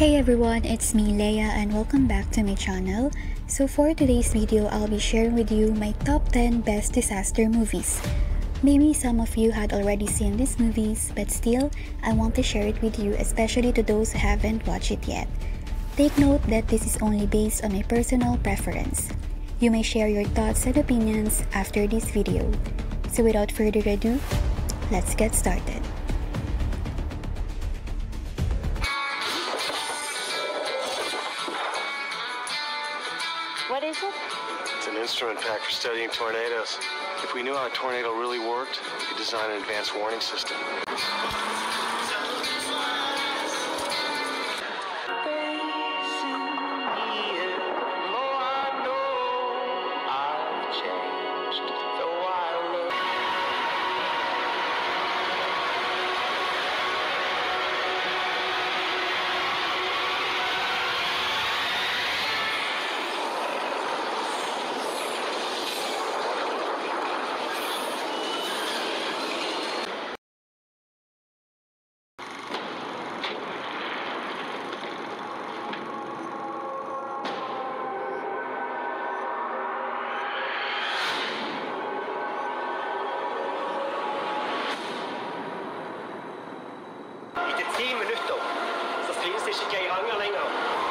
Hey everyone, it's me Leia and welcome back to my channel. So for today's video, I'll be sharing with you my top 10 best disaster movies. Maybe some of you had already seen these movies, but still, I want to share it with you, especially to those who haven't watched it yet. Take note that this is only based on my personal preference. You may share your thoughts and opinions after this video. So without further ado, let's get started. What is it? It's an instrument pack for studying tornadoes. If we knew how a tornado really worked, we could design an advanced warning system. Ikke 10 minutter, så finnes det ikke Geiranger lenger.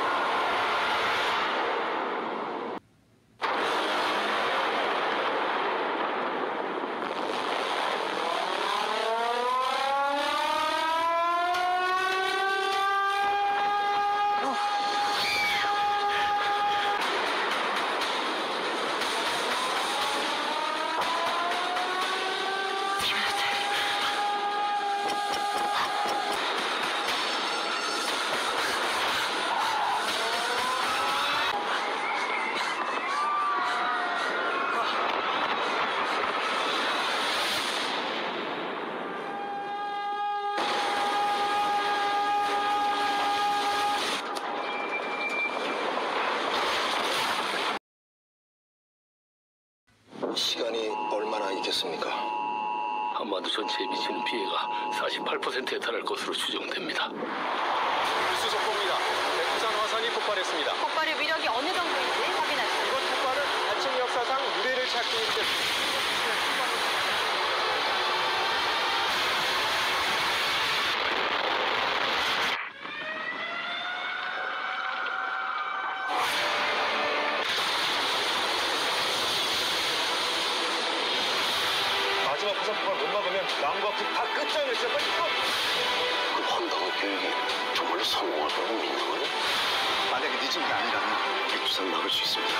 시간이 얼마나 있겠습니까? 한반도 전체에 미치는 피해가 48%에 달할 것으로 추정됩니다. 수속보입니다. 백두산 화산이 폭발했습니다. 폭발의 위력이 어느 정도인지 확인하시죠. 이번 폭발은 아침 역사상 유례를 찾기 힘든 마지막 화산 폭발 못 막으면 남과 북 다 끝장냈어. 빨리 가! 그 황당한 계획이 정말로 성공할 거라고 믿는 거예요? 만약에 늦은 게 아니라면 백두산 막을 수 있습니다.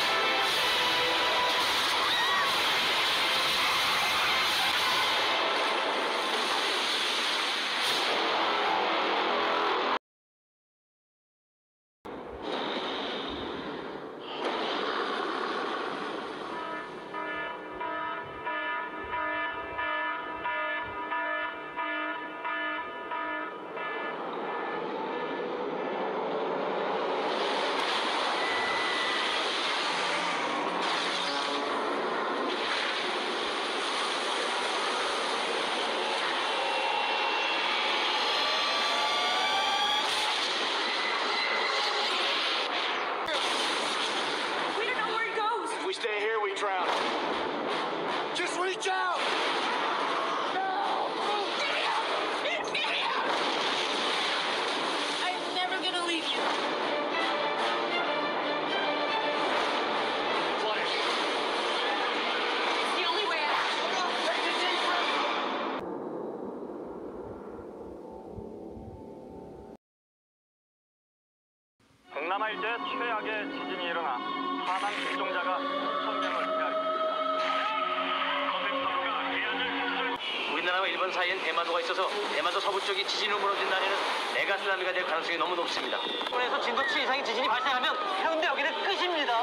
If we stay here, we drown. Just reach out! I'm never gonna leave you. It's the only way out. Take a deep breath. 동남아 일대 최악의 지진이 일어나 사망 실종자가 수천 명을 기다립니다. 우리나라와 일본 사이엔 대마도가 있어서 대마도 서부 쪽이 지진으로 무너진 날에는 메가 쓰나미가 될 가능성이 너무 높습니다. 일본에서 진도 7 이상의 지진이 발생하면 해운대 여기는 끝입니다.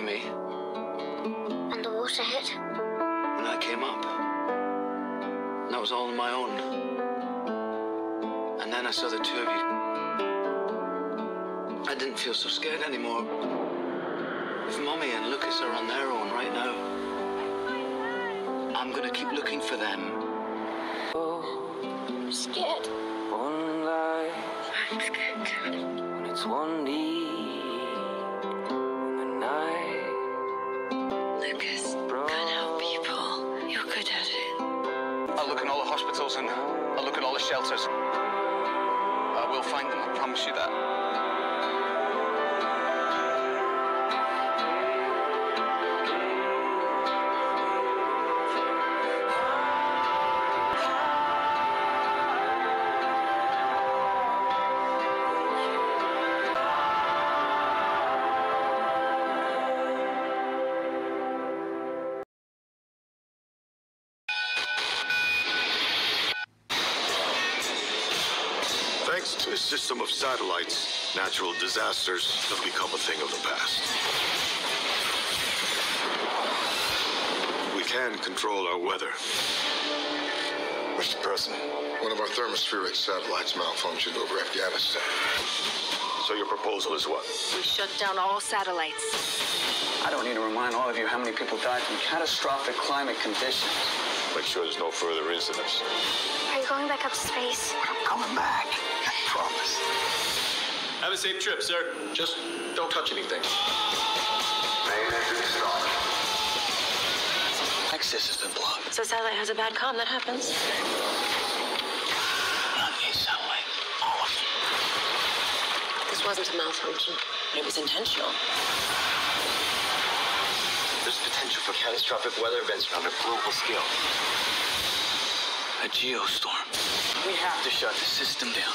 for me And the water hit? when I came up. And that was all on my own. And then I saw the two of you. I didn't feel so scared anymore. If Mommy and Lucas are on their own right now, I'm gonna keep looking for them. I'm scared. One life, I'm scared too. when it's one deep in the night. Lucas, can't help people. You're good at it. I'll look in all the hospitals and I'll look at all the shelters. I will find them, I promise you that. Thanks to a system of satellites, natural disasters have become a thing of the past. We can control our weather. Mr. President, one of our thermospheric satellites malfunctioned over Afghanistan. So your proposal is what? We shut down all satellites. I don't need to remind all of you how many people died from catastrophic climate conditions. Make sure there's no further incidents. Are you going back up to space? I'm coming back, I promise. Have a safe trip, sir. Just don't touch anything. Access has been blocked. So satellite has a bad comm, that happens. Not a satellite, all of them. This wasn't a malfunction. It was intentional. There's potential for catastrophic weather events on a global scale. A geostorm. We have to shut the system down.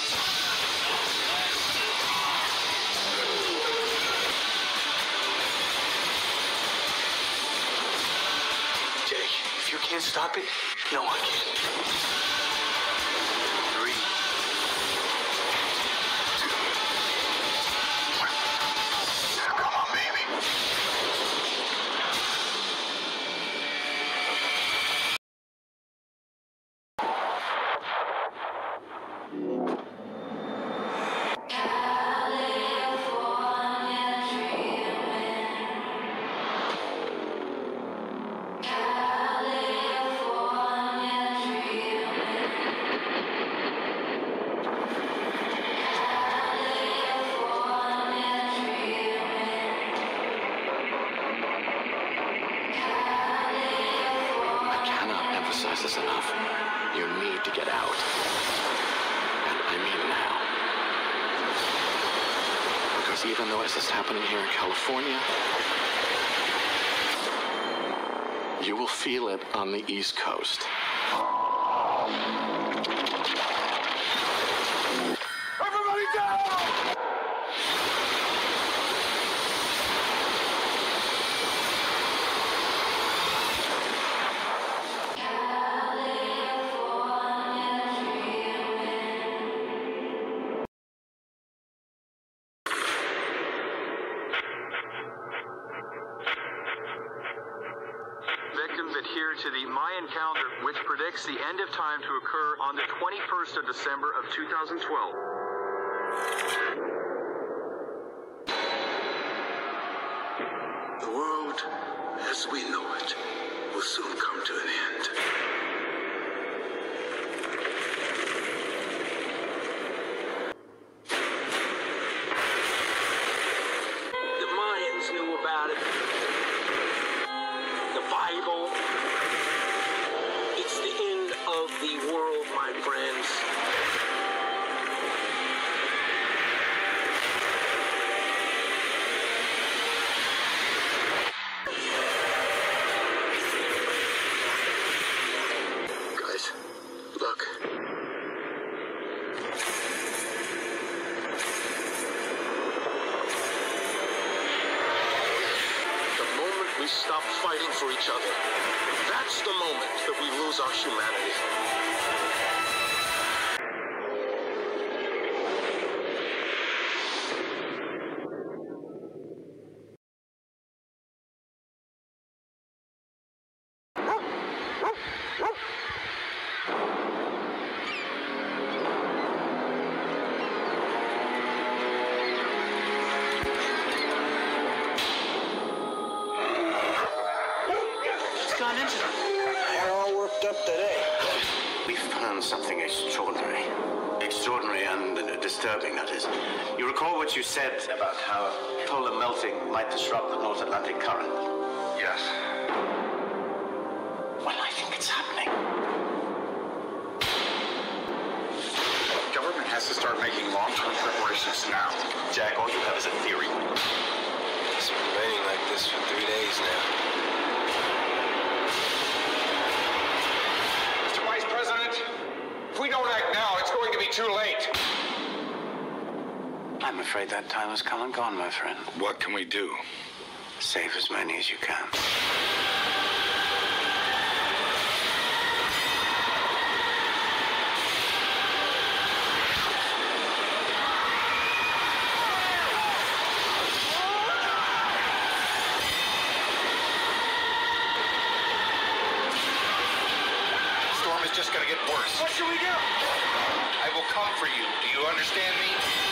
Jake, if you can't stop it, no one can. 3, 2, 1. Come on, baby. This enough. You need to get out. And I mean now. Because even though this is happening here in California, you will feel it on the East Coast. Everybody down! Victims adhere to the Mayan calendar, which predicts the end of time to occur on the 21st of December of 2012. The world, as we know it, will soon come to an end. The Mayans knew about it. The Bible. It's the end of the world, my friends. Guys, look. The moment we stop fighting for each other, that's the moment that we lose our humanity. gone into them. They're all worked up today. We found something extraordinary. Extraordinary and disturbing, that is. You recall what you said about how polar melting might disrupt the North Atlantic current? Yes. Well, I think it's happening. Government has to start making long-term preparations now. Jack, all you have is a theory. It's been raining like this for 3 days now. Mr. Vice President, if we don't act now, it's going to be too late. I'm afraid that time has come and gone, my friend. What can we do? Save as many as you can. Just gonna get worse. What should we do? I will come for you. Do you understand me?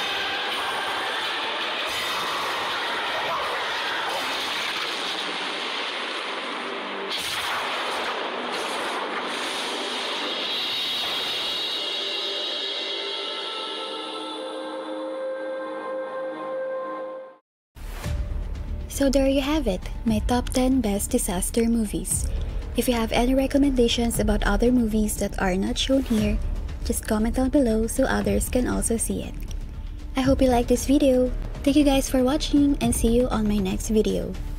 So there you have it, my top 10 best disaster movies. If you have any recommendations about other movies that are not shown here, just comment down below so others can also see it. I hope you liked this video. Thank you guys for watching and see you on my next video.